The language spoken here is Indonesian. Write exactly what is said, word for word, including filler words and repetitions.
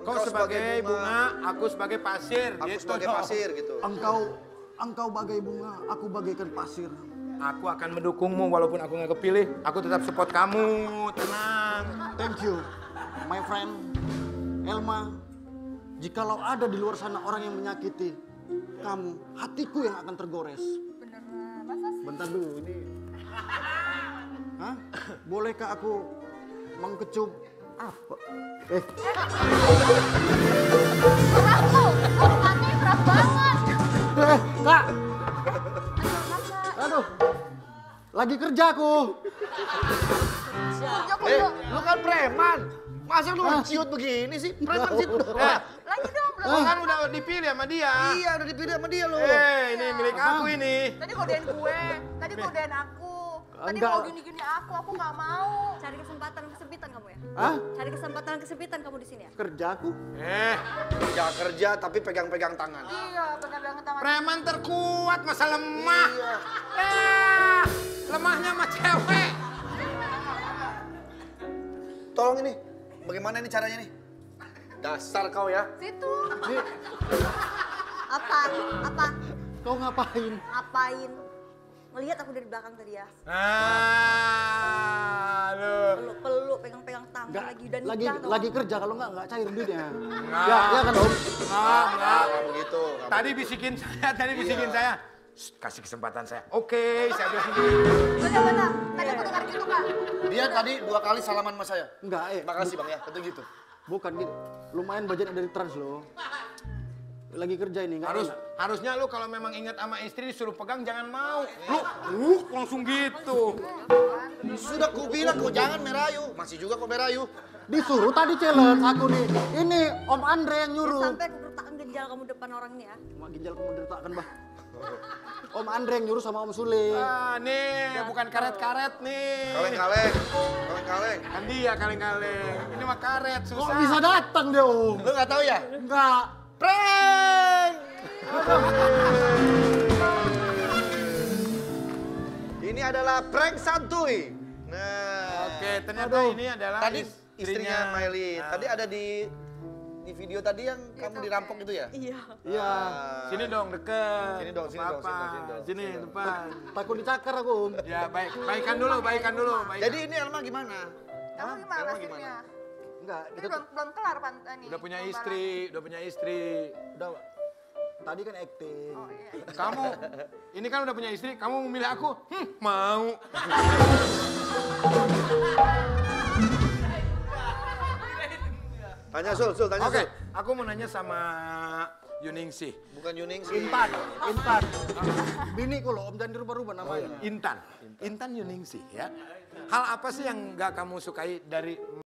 Kau sebagai bunga, aku sebagai pasir. Aku gitu. sebagai pasir gitu. Engkau, engkau bagai bunga, aku bagaikan pasir. Aku akan mendukungmu walaupun aku nggak kepilih. Aku tetap support kamu, tenang. Thank you, my friend Elma. Jikalau ada di luar sana orang yang menyakiti kamu, hatiku yang akan tergores. Beneran, masa sih? Bentar dulu, ini... Hah? Bolehkah aku mengkecup apa? Eh, Aku, aku mati keras banget. eh, Kak! Aduh, masa? Aduh, lagi kerja aku. Jok, Eh, jok. lu kan preman. Masa lu ciut begini sih? Preman sih. Eh, Lagi dong, belum. lu kan udah dipilih sama dia. Iya, udah dipilih sama dia lu. Eh, ini milik aku ini. Tadi godain gue, tadi godain aku. Tadi Enggak. mau gini-gini aku, aku nggak mau. Cari kesempatan kesempitan kamu ya? Hah? Cari kesempatan kesempitan kamu di sini ya? Kerja aku? Eh, Kerja kerja tapi pegang-pegang tangan. Iya, pegang tangan. preman terkuat masa lemah. Iya. Eh, lemahnya sama cewek. Tolong ini, bagaimana ini caranya nih? Dasar kau ya. Situ. Nih, Apa? Apa? kau ngapain? Ngapain? Ngelihat aku dari belakang tadi ya? Ah, aduh. Peluk-peluk, pegang-pegang tangan Nggak, lagi dan lagi nikah tau. lagi kerja, kalau enggak enggak cair duitnya. Nggak. Ya, ya kan Om? Enggak, enggak. Kamu gitu. kamu Tadi gitu. bisikin saya, tadi bisikin saya. "Shh, kasih kesempatan saya. Oke, saya bilang gitu. Bener-bener. Tadi aku dengar gitu, Kak. Dia tadi dua kali salaman sama saya. Enggak, eh. Makasih Bang ya, tentu gitu. Bukan gitu. Lumayan budget dari trans loh. Lagi kerja ini, enggak Harus enak. harusnya lu kalau memang ingat sama istri disuruh pegang jangan mau. Lu, uh, langsung gitu. Sudah ku bilang kau jangan merayu. Masih juga kau merayu. Disuruh tadi challenge aku nih. Ini Om Andre yang nyuruh. Sampai aku gertakan ginjal kamu depan orang nih ya. Mak ginjal kamu deritakan, Bah. Om Andre yang nyuruh sama Om Sule. Ah, nih, bukan karet-karet nih. Kaleng-kaleng. Kaleng-kaleng. Kan dia kaleng-kaleng. Ini mah karet, Kok susah. bisa datang dia, Om? Lu nggak tahu ya? Enggak. Prank! Ini adalah prank santuy. Nah, Oke, ternyata Aduh. ini adalah tadi istrinya Mailin. Nah, Tadi ada di di video tadi yang kamu dirampok itu ya? Iya. Iya. Ah. Sini dong, deket. Sini dong, sini dong, Apa-apa. sini dong, sini dong. Sini, Sini dong. depan. Takut dicakar aku, Om. Ya, baik. Baikan dulu, baikan dulu. Baikan. Jadi ini Elma gimana? Kamu gimana Emang nasibnya? Enggak, Ini kita belum, belum kelar pan ini. Udah punya pembahasan. istri, udah punya istri. udah tadi kan acting. Oh iya. Kamu, ini kan udah punya istri, kamu memilih aku? Hmm, mau. Tanya Sul, Sul, tanya Oke, Sul. aku mau nanya sama Yuningsih. Bukan Yuning sih. Intan, Intan. Bini kok loh, Om jangan dirubah-rubah namanya. Intan, Intan Yuningsih ya. Hal apa sih yang nggak kamu sukai dari